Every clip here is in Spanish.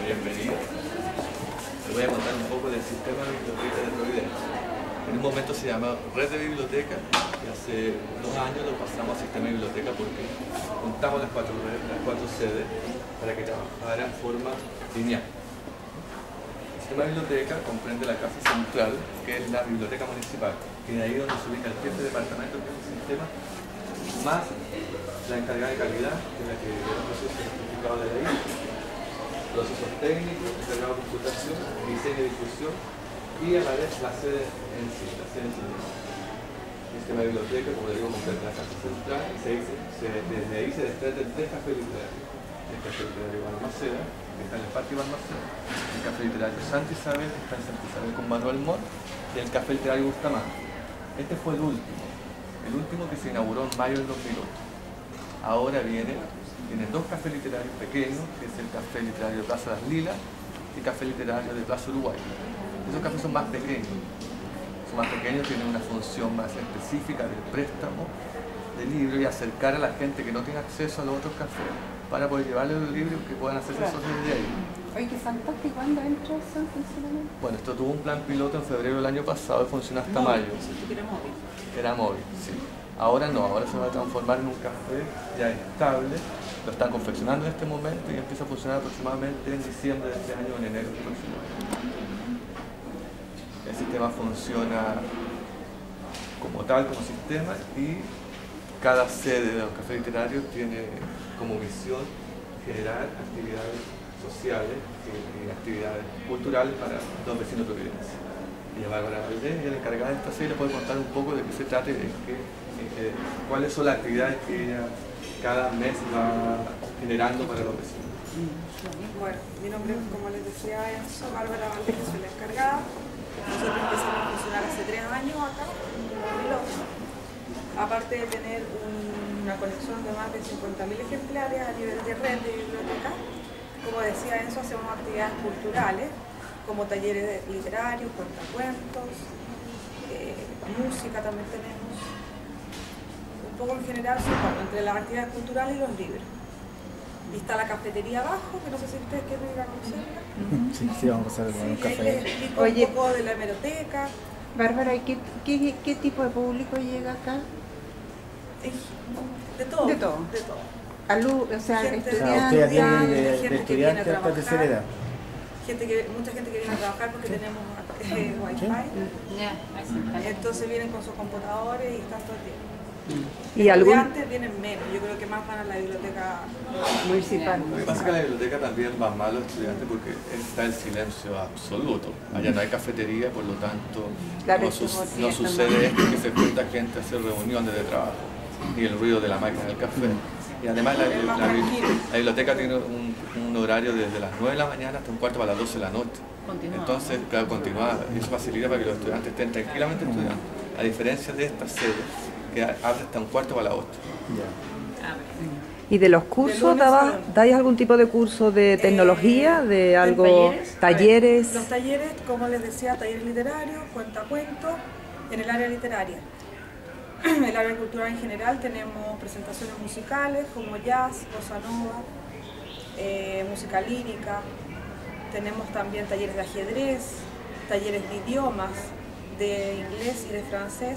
Bienvenido. Les voy a contar un poco del sistema de biblioteca de Providencia. En un momento se llamaba Red de Biblioteca y hace unos años lo pasamos a sistema de biblioteca porque juntamos las cuatro sedes para que trabajara en forma lineal. El sistema de biblioteca comprende la casa central, que es la biblioteca municipal, y de ahí donde se ubica el jefe de departamento, que es el sistema, más la encargada de calidad, que es la que lleva el proceso certificado de ley, procesos técnicos, encargado de computación, diseño y difusión, y a la vez la sede en sí, la sede en sí. El sistema de biblioteca, como le digo, comprende la casa central, y desde ahí se desprenden tres cafés literarios. El café literario Balmaceda, que está en el Parque Balmaceda, el café literario Santa Isabel, que está en Santa Isabel con Manuel Mort, y el café literario Bustamante. Este fue el último que se inauguró en mayo del 2008. Ahora tienen dos cafés literarios pequeños, que es el café literario de Plaza Las Lilas y el café literario de Plaza Uruguay. Esos cafés son más pequeños, tienen una función más específica del préstamo de libros y acercar a la gente que no tiene acceso a los otros cafés para poder llevarles los libros que puedan hacerse socios desde ahí. Oye, qué fantástico, ¿cuándo entró eso en funcionamiento? Bueno, esto tuvo un plan piloto en febrero del año pasado y funcionó hasta mayo. Era móvil, sí. Ahora no, ahora se va a transformar en un café ya estable. Lo están confeccionando en este momento y empieza a funcionar aproximadamente en diciembre de este año o en enero del próximo año. El sistema funciona como tal, como sistema, y cada sede de los cafés literarios tiene como misión generar actividades sociales y actividades culturales para los vecinos de Providencia. Y Bárbara Valdés, ella es la encargada de esta serie, le puede contar un poco de qué se trata y de cuáles son las actividades que ella cada mes va generando para los vecinos. Bueno, mi nombre, como les decía, es Bárbara Valdés, que soy la encargada. Nosotros empezamos a funcionar hace 3 años acá, en 2008. Aparte de tener una colección de más de 50.000 ejemplares a nivel de red de biblioteca, como decía Enzo, hacemos actividades culturales, como talleres literarios, cuentacuentos, música también tenemos. Un poco en general, entre las actividades culturales y los libros. Y está la cafetería abajo, que no sé si ustedes quieren ir a conocerla. Sí, vamos a pasar un café. Les explico un poco de la hemeroteca. Bárbara, ¿y qué tipo de público llega acá? De todo. De todo. De todo. O sea, Ustedes atienden de estudiantes hasta tercera edad. Mucha gente que viene a trabajar porque tenemos wifi. Entonces vienen con sus computadores y están todo el día. ¿Y algún estudiantes vienen menos, yo creo que más van a la biblioteca municipal? Lo que pasa es que a la biblioteca también van mal los estudiantes porque está el silencio absoluto. Allá no hay cafetería, por lo tanto no sucede esto que se junta gente a hacer reuniones de trabajo, ni el ruido de la máquina del café. Y además la biblioteca tiene un horario desde las 9 de la mañana hasta un cuarto para las 12 de la noche. Entonces, claro, continúa. Eso facilita para que los estudiantes estén tranquilamente estudiando. A diferencia de esta sede, que abre hasta un cuarto para las 8. ¿Y de los cursos, dais algún tipo de curso de tecnología, de algo, talleres? Los talleres, como les decía, talleres literarios, cuentacuentos, en el área literaria. En el área cultural en general tenemos presentaciones musicales como jazz, bossa nova, música lírica. Tenemos también talleres de ajedrez, talleres de idiomas, de inglés y de francés.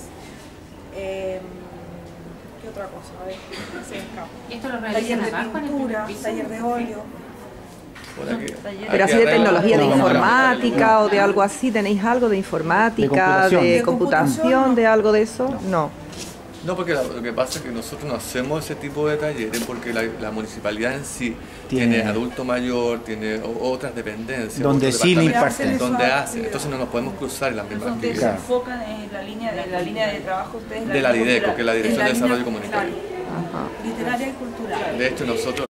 ¿Qué otra cosa? A ver, se me escapa. ¿Esto lo Taller realizan de abajo en el pintura, piso? taller de óleo. Pero así de tecnología, de informática o de algo así, ¿tenéis algo de informática, de computación, de algo de eso? No. No, porque lo que pasa es que nosotros no hacemos ese tipo de talleres porque la municipalidad en sí tiene adulto mayor, tiene otras dependencias. Donde sí le imparten. Donde hace, entonces no nos podemos cruzar en la misma actividad. Se enfocan en la línea de trabajo ustedes. De la LIDECO, que es la Dirección de Desarrollo Comunitario. Literaria y cultural. De hecho, nosotros